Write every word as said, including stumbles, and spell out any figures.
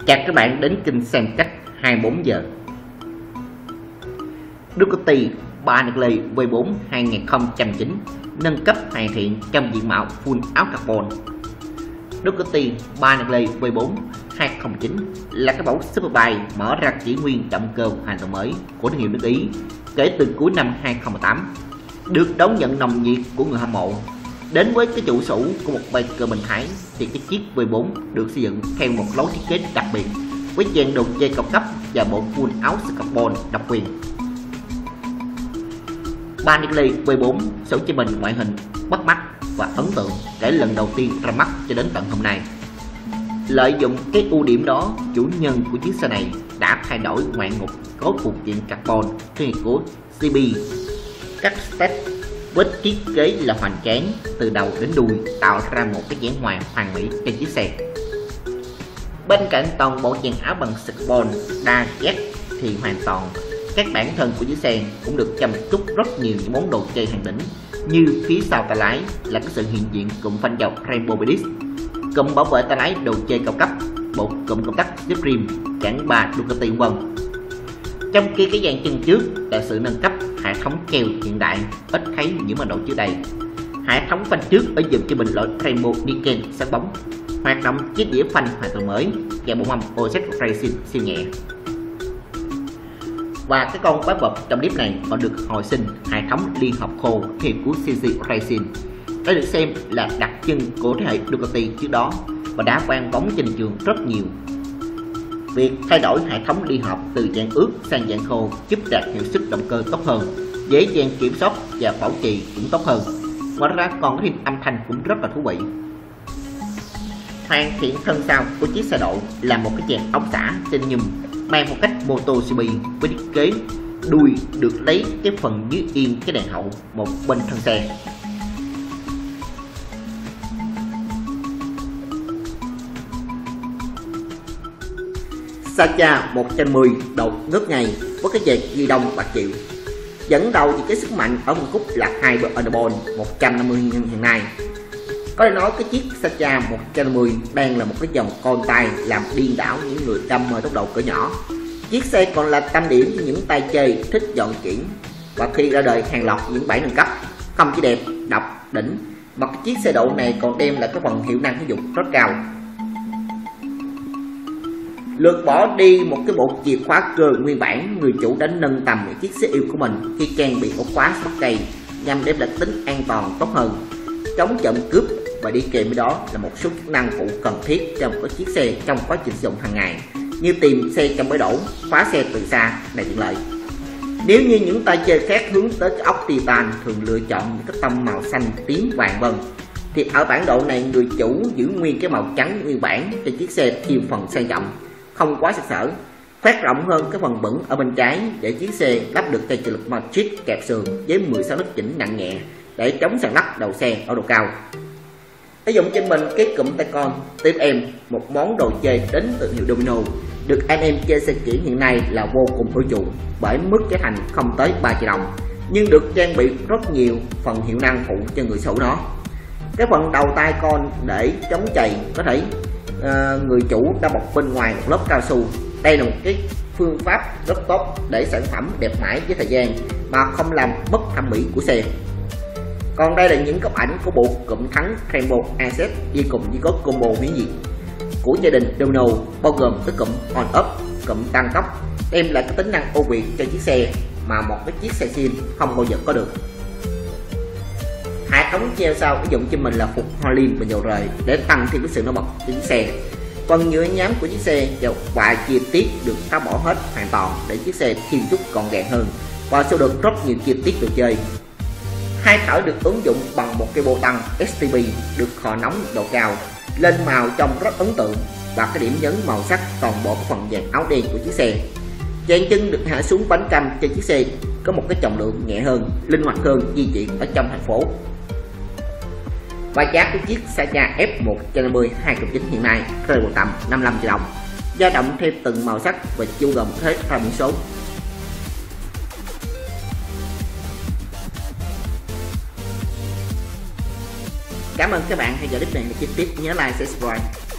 Chào các bạn đến kênh xem cách hai mươi bốn giờ. Ducati Panigale V bốn hai không không chín nâng cấp hoàn thiện trong diện mạo full áo carbon. Ducati Panigale V bốn hai không chín là cái mẫu Superbike mở ra kỷ nguyên động cơ hoàn toàn mới của thương hiệu nước Ý kể từ cuối năm hai không một tám, được đón nhận nồng nhiệt của người hâm mộ. Đến với cái chủ sở của một biker bình Thái thì cái chiếc V bốn được xây dựng theo một lối thiết kế đặc biệt với dàn đồ chơi cao cấp và bộ full áo carbon độc quyền. Panigale V bốn sở cho mình ngoại hình bắt mắt và ấn tượng kể lần đầu tiên ra mắt cho đến tận hôm nay. Lợi dụng cái ưu điểm đó, chủ nhân của chiếc xe này đã thay đổi ngoạn mục cấu phụ kiện carbon thương hiệu của xê bê Castellet với thiết kế là hoành tráng từ đầu đến đuôi, tạo ra một cái dáng ngoài hoàn mỹ trên chiếc xe. Bên cạnh toàn bộ dàn áo bằng carbon đa giác thì hoàn toàn các bản thân của chiếc xe cũng được chăm chút rất nhiều những món đồ chơi hàng đỉnh, như phía sau tay lái là cái sự hiện diện cụm phanh dọc Rainbow Bridge, cụm bảo vệ tay lái đồ chơi cao cấp, bộ cụm công tắc giúp rim, cản ba Ducati vân vân. Trong khi cái dàn chân trước là sự nâng cấp hệ thống keo hiện đại, ít thấy những màn độ trước đây. Hệ thống phanh trước ở dùm cho mình loại Rainbow Nickel sáng bóng, hoạt động chiếc đĩa phanh hoàn toàn mới và bộ mâm o ét Racing siêu nhẹ. Và cái con quái vật trong clip này còn được hồi sinh hệ thống liên hợp khô hiệu của xê xê Racing. Đây được xem là đặc trưng của thế hệ Ducati trước đó và đã vang bóng trên trường rất nhiều. Việc thay đổi hệ thống liên hợp từ dạng ướt sang dạng khô giúp đạt hiệu suất động cơ tốt hơn, dễ dàng kiểm soát và bảo trì cũng tốt hơn. Ngoài ra còn có thêm âm thanh cũng rất là thú vị. Hoàn thiện thân sau của chiếc xe độ là một cái dàn ống xả trên nhùm mang một cách MotoGP với thiết kế đuôi được lấy cái phần dưới yên cái đèn hậu một bên thân xe. Sacha một trăm mười độ ngớt ngay với cái dàn ghi đông bạc chịu. Dẫn đầu thì cái sức mạnh ở phân khúc là hai bờ underball một trăm năm mươi hiện nay. Có thể nói cái chiếc Sacha một trăm mười đang là một cái dòng con tay làm điên đảo những người đam mê tốc độ cỡ nhỏ. Chiếc xe còn là tâm điểm cho những tay chơi thích dọn chuyển, và khi ra đời hàng loạt những bản nâng cấp không chỉ đẹp, độc, đỉnh mà cái chiếc xe độ này còn đem lại cái phần hiệu năng sử dụng rất cao. Lượt bỏ đi một cái bộ chìa khóa cơ nguyên bản, người chủ đã nâng tầm chiếc xe yêu của mình khi trang bị ổ khóa smart key nhằm đem lại tính an toàn tốt hơn, chống trộm cướp, và đi kèm với đó là một số chức năng phụ cần thiết trong cái chiếc xe trong quá trình sử dụng hàng ngày, như tìm xe trong bãi đổ, khóa xe từ xa này tiện lợi. Nếu như những tay chơi khác hướng tới cái ốc titan thường lựa chọn những cái tông màu xanh, tím, vàng vân, thì ở bản độ này người chủ giữ nguyên cái màu trắng nguyên bản cho chiếc xe thêm phần sang trọng, không quá sặc sỡ, khoét rộng hơn cái phần bẩn ở bên trái để chiếc xe lắp được cây trợ lực Matrix kẹp sườn với mười sáu nấc chỉnh nặng nhẹ để chống sàn lắc đầu xe ở độ cao. Sử dụng trên mình cái cụm tay con tiếp em, một món đồ chơi đến từ hiệu Domino, được anh em chơi xe kiển hiện nay là vô cùng ưa chuộng bởi mức giá thành không tới ba triệu đồng, nhưng được trang bị rất nhiều phần hiệu năng phụ cho người sở hữu nó. Cái phần đầu tay con để chống chày có thể uh, người chủ đã bọc bên ngoài một lớp cao su. Đây là một cái phương pháp rất tốt để sản phẩm đẹp mãi với thời gian mà không làm mất thẩm mỹ của xe. Còn đây là những góc ảnh của bộ cụm thắng Rainbow Asset đi cùng với có combo miễn nhiệt của gia đình Domino, bao gồm cái cụm on up, cụm tăng tốc, đem lại cái tính năng ưu việt cho chiếc xe mà một cái chiếc xe zin không bao giờ có được. Hệ thống treo sau ứng dụng cho mình là phục hoa lim và dầu rời để tăng thêm cái sự nổi bật cho chiếc xe. Phần nhựa nhám của chiếc xe và vài chi tiết được tháo bỏ hết hoàn toàn để chiếc xe thêm chút gọn gàng hơn và sẽ được rất nhiều chi tiết đồ chơi. Hai thở được ứng dụng bằng một cái bô tăng ét tê pê được khò nóng độ cao, lên màu trông rất ấn tượng, và cái điểm nhấn màu sắc toàn bộ cái phần dàn áo đen của chiếc xe. Dàn chân được hạ xuống bánh cam cho chiếc xe có một cái trọng lượng nhẹ hơn, linh hoạt hơn di chuyển ở trong thành phố. Và giá của chiếc Sacha F một trăm năm mươi hai không chín hiện nay rơi vào tầm năm mươi lăm triệu đồng, dao động theo từng màu sắc và chu gồm thế ra biển số. Cảm ơn các bạn theo dõi clip này, và chi tiết nhớ like, subscribe.